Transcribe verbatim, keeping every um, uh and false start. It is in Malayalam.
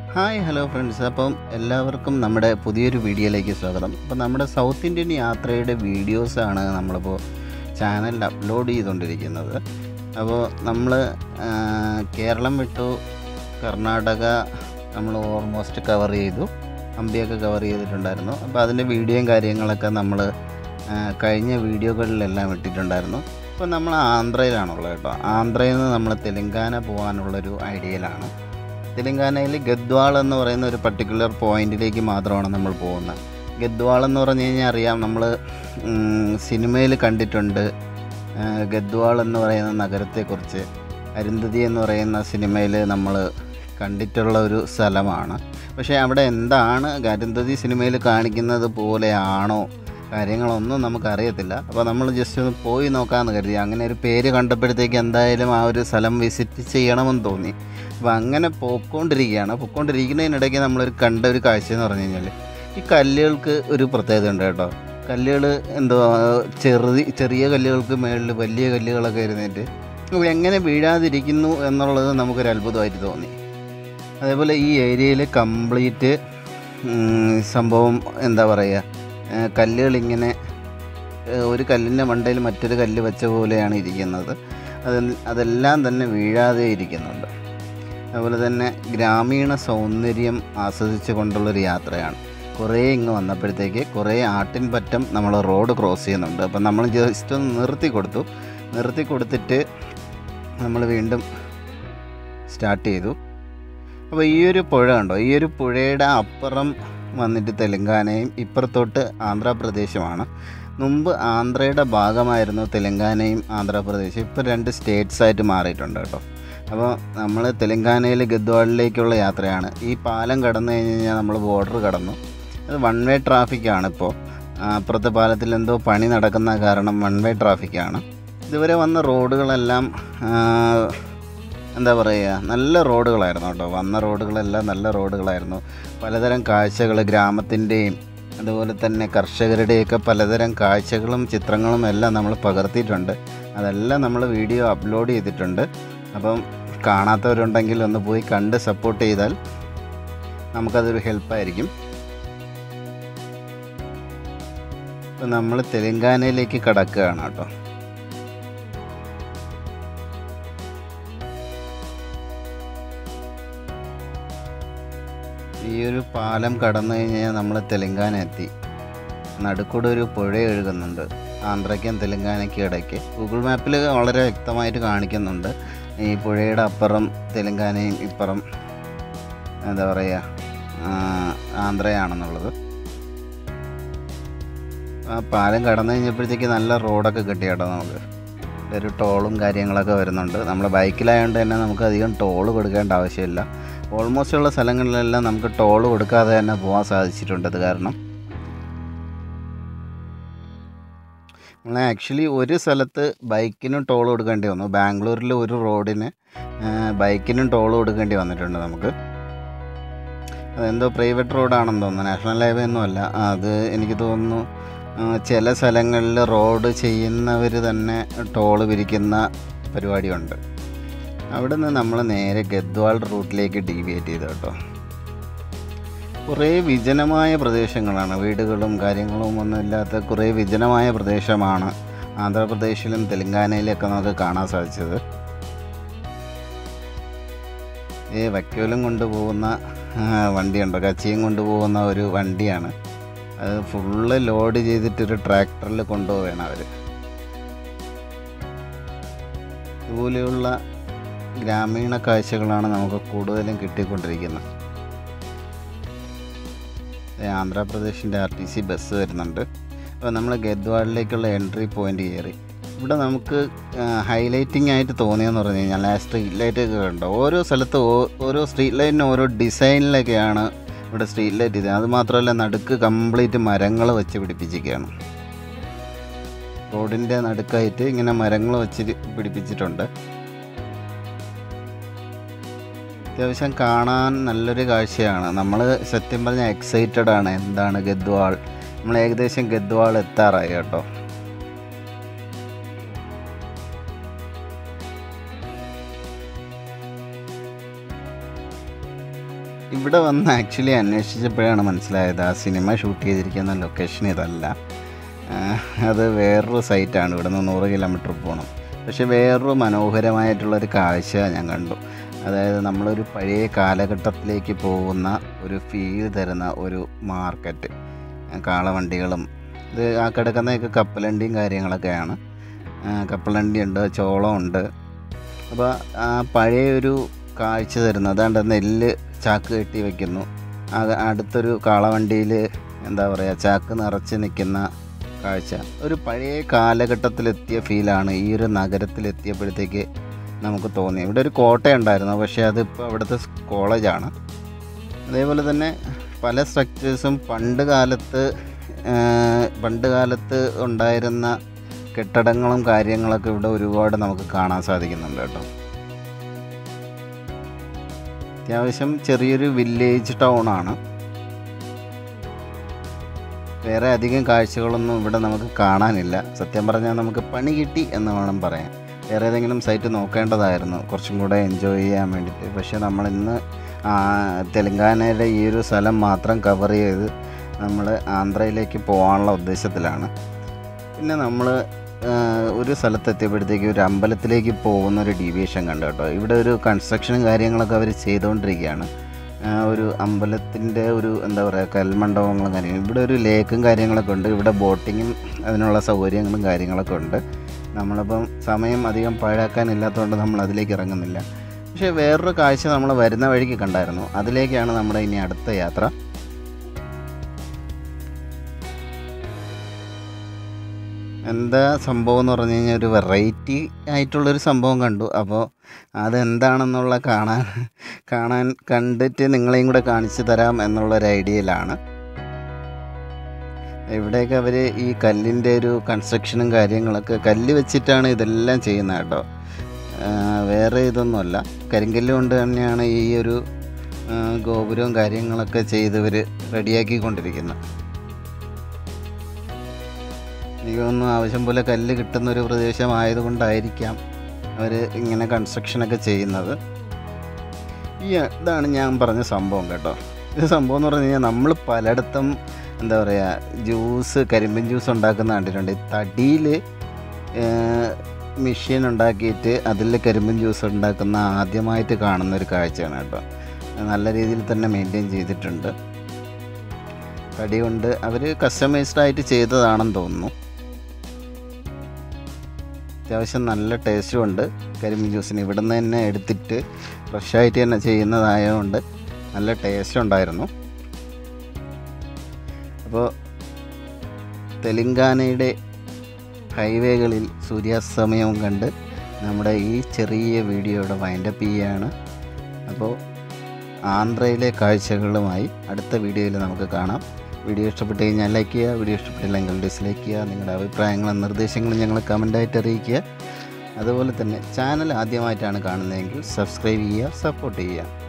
Hi hello friends. അപ്പം എല്ലാവർക്കും നമ്മുടെ പുതിയൊരു വീഡിയോയിലേക്ക് സ്വാഗതം. അപ്പോൾ നമ്മുടെ സൗത്ത് ഇന്ത്യൻ യാത്രയുടെ വീഡിയോസാണ് നമ്മളിപ്പോൾ ചാനലിൽ അപ്ലോഡ് ചെയ്തുകൊണ്ടിരിക്കുന്നത്. അപ്പോൾ നമ്മൾ കേരളം വിട്ടു കർണാടക നമ്മൾ ഓൾമോസ്റ്റ് കവർ ചെയ്തു, ഹംപിയൊക്കെ കവർ ചെയ്തിട്ടുണ്ടായിരുന്നു. അപ്പോൾ അതിൻ്റെ വീഡിയോയും കാര്യങ്ങളൊക്കെ നമ്മൾ കഴിഞ്ഞ വീഡിയോകളിലെല്ലാം ഇട്ടിട്ടുണ്ടായിരുന്നു. ഇപ്പോൾ നമ്മൾ ആന്ധ്രയിലാണുള്ളത് കേട്ടോ. ആന്ധ്രയിൽ നിന്ന് നമ്മൾ തെലുങ്കാന പോകാനുള്ളൊരു ഐഡിയയിലാണ്. തെലുങ്കാനയിൽ ഗദ്വാൾ എന്ന് പറയുന്ന ഒരു പർട്ടിക്കുലർ പോയിന്റിലേക്ക് മാത്രമാണ് നമ്മൾ പോകുന്നത്. ഗദ്വാൾ എന്ന് പറഞ്ഞു കഴിഞ്ഞാൽ അറിയാം, നമ്മൾ സിനിമയിൽ കണ്ടിട്ടുണ്ട്. ഗദ്വാൾ എന്ന് പറയുന്ന നഗരത്തെക്കുറിച്ച് അരുന്ധതി എന്ന് പറയുന്ന സിനിമയിൽ നമ്മൾ കണ്ടിട്ടുള്ള ഒരു സ്ഥലമാണ്. പക്ഷേ അവിടെ എന്താണ് അരുന്ധതി സിനിമയിൽ കാണിക്കുന്നത് പോലെയാണോ കാര്യങ്ങളൊന്നും നമുക്കറിയത്തില്ല. അപ്പോൾ നമ്മൾ ജസ്റ്റ് ഒന്ന് പോയി നോക്കാമെന്ന് കരുതി. അങ്ങനെ ഒരു പേര് കണ്ടപ്പോഴത്തേക്ക് എന്തായാലും ആ ഒരു സ്ഥലം വിസിറ്റ് ചെയ്യണമെന്ന് തോന്നി. അപ്പോൾ അങ്ങനെ പോയിക്കൊണ്ടിരിക്കുകയാണ്. പോയിക്കൊണ്ടിരിക്കുന്നതിനിടയ്ക്ക് നമ്മളൊരു കണ്ട ഒരു കാഴ്ച എന്ന് പറഞ്ഞു കഴിഞ്ഞാൽ, ഈ കല്ലുകൾക്ക് ഒരു പ്രത്യേകത ഉണ്ട് കേട്ടോ. കല്ലുകൾ എന്തോ ചെറുതി ചെറിയ കല്ലുകൾക്ക് മുകളിൽ വലിയ കല്ലുകളൊക്കെ ഇരുന്നിട്ട് എങ്ങനെ വീഴാതിരിക്കുന്നു എന്നുള്ളത് നമുക്കൊരു അത്ഭുതമായിട്ട് തോന്നി. അതേപോലെ ഈ ഏരിയയിൽ കംപ്ലീറ്റ് സംഭവം എന്താ പറയുക, കല്ലുകളിങ്ങനെ ഒരു കല്ലിൻ്റെ മണ്ടയിൽ മറ്റൊരു കല്ല് വെച്ച പോലെയാണ് ഇരിക്കുന്നത്. അത് അതെല്ലാം തന്നെ വീഴാതെ ഇരിക്കുന്നുണ്ട്. അതുപോലെ തന്നെ ഗ്രാമീണ സൗന്ദര്യം ആസ്വദിച്ചു കൊണ്ടുള്ളൊരു യാത്രയാണ്. കുറേ ഇങ്ങ് വന്നപ്പോഴത്തേക്ക് കുറേ ആട്ടിൻപറ്റം നമ്മൾ റോഡ് ക്രോസ് ചെയ്യുന്നുണ്ട്. അപ്പം നമ്മൾ ജസ്റ്റ് ഒന്ന് നിർത്തി കൊടുത്തു. നിർത്തി കൊടുത്തിട്ട് നമ്മൾ വീണ്ടും സ്റ്റാർട്ട് ചെയ്തു. അപ്പോൾ ഈ ഒരു പുഴ കണ്ടോ, ഈ ഒരു പുഴയുടെ അപ്പുറം വന്നിട്ട് തെലുങ്കാനയും ഇപ്പുറത്തോട്ട് ആന്ധ്രാപ്രദേശുമാണ്. മുമ്പ് ആന്ധ്രയുടെ ഭാഗമായിരുന്നു തെലുങ്കാനയും ആന്ധ്രാപ്രദേശും. ഇപ്പോൾ രണ്ട് സ്റ്റേറ്റ്സ് ആയിട്ട് മാറിയിട്ടുണ്ട് കേട്ടോ. അപ്പോൾ നമ്മൾ തെലുങ്കാനയിൽ ഗദ്വാളിലേക്കുള്ള യാത്രയാണ്. ഈ പാലം കടന്നു കഴിഞ്ഞ് കഴിഞ്ഞാൽ നമ്മൾ ബോർഡർ കടന്നു. അത് വൺ വേ ട്രാഫിക്കാണ്. ഇപ്പോൾ അപ്പുറത്തെ പാലത്തിൽ എന്തോ പണി നടക്കുന്ന കാരണം വൺ വേ ട്രാഫിക്കാണ്. ഇതുവരെ വന്ന റോഡുകളെല്ലാം എന്താ പറയുക, നല്ല റോഡുകളായിരുന്നു കേട്ടോ. വന്ന റോഡുകളെല്ലാം നല്ല റോഡുകളായിരുന്നു. പലതരം കാഴ്ചകൾ, ഗ്രാമത്തിൻ്റെയും അതുപോലെ തന്നെ കർഷകരുടെയൊക്കെ പലതരം കാഴ്ചകളും ചിത്രങ്ങളും എല്ലാം നമ്മൾ പകർത്തിയിട്ടുണ്ട്. അതെല്ലാം നമ്മൾ വീഡിയോ അപ്ലോഡ് ചെയ്തിട്ടുണ്ട്. അപ്പം കാണാത്തവരുണ്ടെങ്കിൽ ഒന്ന് പോയി കണ്ട് സപ്പോർട്ട് ചെയ്താൽ നമുക്കതൊരു ഹെൽപ്പായിരിക്കും. ഇപ്പം നമ്മൾ തെലുങ്കാനയിലേക്ക് കടക്കുകയാണ് കേട്ടോ. ഈ ഒരു പാലം കടന്നു കഴിഞ്ഞാൽ നമ്മൾ തെലുങ്കാന എത്തി. നടുക്കൂടെ ഒരു പുഴ ഒഴുകുന്നുണ്ട് ആന്ധ്രയ്ക്കും തെലുങ്കാനയ്ക്കും ഇടയ്ക്ക്. ഗൂഗിൾ മാപ്പിൽ വളരെ വ്യക്തമായിട്ട് കാണിക്കുന്നുണ്ട് ഈ പുഴയുടെ അപ്പുറം തെലുങ്കാനയും ഇപ്പുറം എന്താ പറയുക ആന്ധ്രയാണെന്നുള്ളത്. ആ പാലം കടന്നു കഴിഞ്ഞപ്പോഴത്തേക്ക് നല്ല റോഡൊക്കെ കിട്ടി കേട്ടോ. നമുക്ക് ഒരു ടോളും കാര്യങ്ങളൊക്കെ വരുന്നുണ്ട്. നമ്മൾ ബൈക്കിലായതുകൊണ്ട് തന്നെ നമുക്ക് അധികം ടോൾ കൊടുക്കേണ്ട ആവശ്യമില്ല. ഓൾമോസ്റ്റ് ഉള്ള സ്ഥലങ്ങളിലെല്ലാം നമുക്ക് ടോൾ കൊടുക്കാതെ തന്നെ പോകാൻ സാധിച്ചിട്ടുണ്ട്. അത് കാരണം നമ്മൾ ആക്ച്വലി ഒരു സ്ഥലത്ത് ബൈക്കിനും ടോൾ കൊടുക്കേണ്ടി വന്നു. ബാംഗ്ലൂരിൽ ഒരു റോഡിന് ബൈക്കിനും ടോൾ കൊടുക്കേണ്ടി വന്നിട്ടുണ്ട് നമുക്ക്. അതെന്തോ പ്രൈവറ്റ് റോഡാണെന്ന് തോന്നുന്നു, നാഷണൽ ഹൈവേ ഒന്നുമല്ല. അത് എനിക്ക് തോന്നുന്നു ചില സ്ഥലങ്ങളിൽ റോഡ് ചെയ്യുന്നവർ തന്നെ ടോൾ പിരിക്കുന്ന പരിപാടിയുണ്ട്. അവിടെ നിന്ന് നമ്മൾ നേരെ ഗദ്വാൾ റൂട്ടിലേക്ക് ഡീവിയേറ്റ് ചെയ്തു കേട്ടോ. കുറേ വിജനമായ പ്രദേശങ്ങളാണ്, വീടുകളും കാര്യങ്ങളും ഒന്നും ഇല്ലാത്ത കുറേ വിജനമായ പ്രദേശമാണ് ആന്ധ്രാപ്രദേശിലും തെലുങ്കാനയിലൊക്കെ നമുക്ക് കാണാൻ സാധിച്ചത്. ഈ വൈക്കോലും കൊണ്ടുപോകുന്ന വണ്ടിയുണ്ടോ, കച്ചിയും കൊണ്ടുപോകുന്ന ഒരു വണ്ടിയാണ്. അത് ഫുള്ള് ലോഡ് ചെയ്തിട്ടൊരു ട്രാക്ടറിൽ കൊണ്ടുപോവുകയാണ് അവർ. ഇതുപോലെയുള്ള ഗ്രാമീണ കാഴ്ചകളാണ് നമുക്ക് കൂടുതലും കിട്ടിക്കൊണ്ടിരിക്കുന്നത്. ആന്ധ്രാപ്രദേശിൻ്റെ ആർ ടി സി ബസ് വരുന്നുണ്ട്. അപ്പോൾ നമ്മൾ ഗദ്വാളിലേക്കുള്ള എൻട്രി പോയിൻ്റ് കയറി. ഇവിടെ നമുക്ക് ഹൈലൈറ്റിംഗ് ആയിട്ട് തോന്നിയെന്ന് പറഞ്ഞു കഴിഞ്ഞാൽ ആ സ്ട്രീറ്റ് ലൈറ്റൊക്കെ കണ്ടോ. ഓരോ സ്ഥലത്ത് ഓരോ സ്ട്രീറ്റ് ലൈറ്റിനും ഓരോ ഡിസൈനിലൊക്കെയാണ് ഇവിടെ സ്ട്രീറ്റ് ലൈറ്റ് ഇത്. അതുമാത്രമല്ല നടുക്ക് കംപ്ലീറ്റ് മരങ്ങൾ വെച്ച് പിടിപ്പിച്ചിരിക്കുകയാണ്. റോഡിൻ്റെ നടുക്കായിട്ട് ഇങ്ങനെ മരങ്ങൾ വെച്ച് പിടിപ്പിച്ചിട്ടുണ്ട്. അത്യാവശ്യം കാണാൻ നല്ലൊരു കാഴ്ചയാണ്. നമ്മൾ സത്യം പറഞ്ഞാൽ എക്സൈറ്റഡ് ആണ്. എന്താണ് ഗദ്വാൾ, നമ്മൾ ഏകദേശം ഗദ്വാൾ എത്താറായി കേട്ടോ. ഇവിടെ വന്ന് ആക്ച്വലി അന്വേഷിച്ചപ്പോഴാണ് മനസ്സിലായത് ആ സിനിമ ഷൂട്ട് ചെയ്തിരിക്കുന്ന ലൊക്കേഷൻ ഇതല്ല, അത് വേറൊരു സൈറ്റാണ്. ഇവിടെ നിന്ന് നൂറ് കിലോമീറ്റർ പോകണം. പക്ഷേ വേറൊരു മനോഹരമായിട്ടുള്ളൊരു കാഴ്ച ഞാൻ കണ്ടു. അതായത് നമ്മളൊരു പഴയ കാലഘട്ടത്തിലേക്ക് പോകുന്ന ഒരു ഫീൽ തരുന്ന ഒരു മാർക്കറ്റ്, കാളവണ്ടികളും ഇത് ആ കിടക്കുന്നതൊക്കെ കപ്പലണ്ടിയും കാര്യങ്ങളൊക്കെയാണ്. കപ്പലണ്ടി ഉണ്ട്, ചോളമുണ്ട്. അപ്പോൾ ആ പഴയൊരു കാഴ്ച തരുന്നത് അതാണ്ട് നെല്ല് ചാക്ക് കെട്ടി വയ്ക്കുന്നു. അടുത്തൊരു കാളവണ്ടിയിൽ എന്താ പറയുക ചാക്ക് നിറച്ച് നിൽക്കുന്ന കാഴ്ച. ഒരു പഴയ കാലഘട്ടത്തിലെത്തിയ ഫീലാണ് ഈ ഒരു നഗരത്തിലെത്തിയപ്പോഴത്തേക്ക് നമുക്ക് തോന്നി. ഇവിടെ ഒരു കോട്ടയുണ്ടായിരുന്നു, പക്ഷേ അതിപ്പോൾ അവിടുത്തെ കോളേജാണ്. അതേപോലെ തന്നെ പല സ്ട്രക്ചേഴ്സും പണ്ട് കാലത്ത് പണ്ട് കാലത്ത് ഉണ്ടായിരുന്ന കെട്ടിടങ്ങളും കാര്യങ്ങളൊക്കെ ഇവിടെ ഒരുപാട് നമുക്ക് കാണാൻ സാധിക്കുന്നുണ്ട് കേട്ടോ. അത്യാവശ്യം ചെറിയൊരു വില്ലേജ് ടൗണാണ്. വേറെ അധികം കാഴ്ചകളൊന്നും ഇവിടെ നമുക്ക് കാണാനില്ല. സത്യം പറഞ്ഞാൽ നമുക്ക് പണി കിട്ടി എന്ന് വേണം പറയാൻ. വേറെ ഏതെങ്കിലും സൈറ്റ് നോക്കേണ്ടതായിരുന്നു കുറച്ചും കൂടെ എൻജോയ് ചെയ്യാൻ വേണ്ടിയിട്ട്. പക്ഷേ നമ്മളിന്ന് തെലുങ്കാനയുടെ ഈ ഒരു സ്ഥലം മാത്രം കവർ ചെയ്ത് നമ്മൾ ആന്ധ്രയിലേക്ക് പോകാനുള്ള ഉദ്ദേശത്തിലാണ്. പിന്നെ നമ്മൾ ഒരു സ്ഥലത്തെത്തിയപ്പോഴത്തേക്ക് ഒരു അമ്പലത്തിലേക്ക് പോകുന്ന ഒരു ഡീവിയേഷൻ കണ്ടു കേട്ടോ. ഇവിടെ ഒരു കൺസ്ട്രക്ഷനും കാര്യങ്ങളൊക്കെ അവർ ചെയ്തുകൊണ്ടിരിക്കുകയാണ്. ഒരു അമ്പലത്തിൻ്റെ ഒരു എന്താ പറയുക കൽമണ്ഡപങ്ങളും കാര്യങ്ങളും. ഇവിടെ ഒരു ലേക്കും കാര്യങ്ങളൊക്കെ ഉണ്ട്. ഇവിടെ ബോട്ടിങ്ങും അതിനുള്ള സൗകര്യങ്ങളും കാര്യങ്ങളൊക്കെ ഉണ്ട്. നമ്മളിപ്പം സമയം അധികം പാഴാക്കാനില്ലാത്തതുകൊണ്ട് നമ്മൾ അതിലേക്ക് ഇറങ്ങുന്നില്ല. പക്ഷേ വേറൊരു കാഴ്ച നമ്മൾ വരുന്ന വഴിക്ക് കണ്ടായിരുന്നു. അതിലേക്കാണ് നമ്മുടെ ഇനി അടുത്ത യാത്ര. എന്താ സംഭവം എന്ന് പറഞ്ഞു കഴിഞ്ഞാൽ ഒരു വെറൈറ്റി ആയിട്ടുള്ളൊരു സംഭവം കണ്ടു. അപ്പോൾ അതെന്താണെന്നുള്ള കാണാൻ കാണാൻ കണ്ടിട്ട് നിങ്ങളെയും കൂടെ കാണിച്ചു തരാം എന്നുള്ളൊരു ഐഡിയയിലാണ്. ഇവിടെയൊക്കെ അവർ ഈ കല്ലിൻ്റെ ഒരു കൺസ്ട്രക്ഷനും കാര്യങ്ങളൊക്കെ കല്ല് വെച്ചിട്ടാണ് ഇതെല്ലാം ചെയ്യുന്നത് കേട്ടോ. വേറെ ഇതൊന്നുമല്ല, കരിങ്കല്ല് കൊണ്ട് തന്നെയാണ് ഈ ഒരു ഗോപുരവും കാര്യങ്ങളൊക്കെ ചെയ്ത് ഇവർ റെഡിയാക്കിക്കൊണ്ടിരിക്കുന്നത്. എനിക്ക് തോന്നുന്നു ആവശ്യം പോലെ കല്ല് കിട്ടുന്നൊരു പ്രദേശമായതുകൊണ്ടായിരിക്കാം അവർ ഇങ്ങനെ കൺസ്ട്രക്ഷനൊക്കെ ചെയ്യുന്നത്. ഈ ഇതാണ് ഞാൻ പറഞ്ഞ സംഭവം കേട്ടോ. ഇത് സംഭവം എന്ന് പറഞ്ഞു കഴിഞ്ഞാൽ നമ്മൾ പലയിടത്തും എന്താ പറയുക ജ്യൂസ് കരിമ്പിൻ ജ്യൂസ് ഉണ്ടാക്കുന്ന കണ്ടിട്ടുണ്ട്. തടിയിൽ മെഷീൻ ഉണ്ടാക്കിയിട്ട് അതിൽ കരിമ്പിൻ ജ്യൂസ് ഉണ്ടാക്കുന്ന ആദ്യമായിട്ട് കാണുന്നൊരു കാഴ്ചയാണ് കേട്ടോ. നല്ല രീതിയിൽ തന്നെ മെയിൻറ്റെയിൻ ചെയ്തിട്ടുണ്ട്. തടി കൊണ്ട് അവർ കസ്റ്റമൈസ്ഡായിട്ട് ചെയ്തതാണെന്ന് തോന്നുന്നു. അത്യാവശ്യം നല്ല ടേസ്റ്റും ഉണ്ട് കരിമ്പിൻ ജ്യൂസിന്. ഇവിടെ നിന്ന് തന്നെ എടുത്തിട്ട് ഫ്രഷായിട്ട് തന്നെ ചെയ്യുന്നതായതുകൊണ്ട് നല്ല ടേസ്റ്റ് ഉണ്ടായിരുന്നു. അപ്പോൾ തെലുങ്കാനയുടെ ഹൈവേകളിൽ സൂര്യാസ്തമയവും കണ്ട് നമ്മുടെ ഈ ചെറിയ വീഡിയോയുടെ വൈൻഡപ്പ് ചെയ്യുകയാണ്. അപ്പോൾ ആന്ധ്രയിലെ കാഴ്ചകളുമായി അടുത്ത വീഡിയോയിൽ നമുക്ക് കാണാം. വീഡിയോ ഇഷ്ടപ്പെട്ട് കഴിഞ്ഞാൽ ലൈക്ക് ചെയ്യുക, വീഡിയോ ഇഷ്ടപ്പെട്ടില്ലെങ്കിൽ ഡിസ്ലൈക്ക് ചെയ്യുക. നിങ്ങളുടെ അഭിപ്രായങ്ങളും നിർദ്ദേശങ്ങളും ഞങ്ങൾ കമൻറ്റായിട്ട് അറിയിക്കുക. അതുപോലെ തന്നെ ചാനൽ ആദ്യമായിട്ടാണ് കാണുന്നതെങ്കിൽ സബ്സ്ക്രൈബ് ചെയ്യുക, സപ്പോർട്ട് ചെയ്യുക.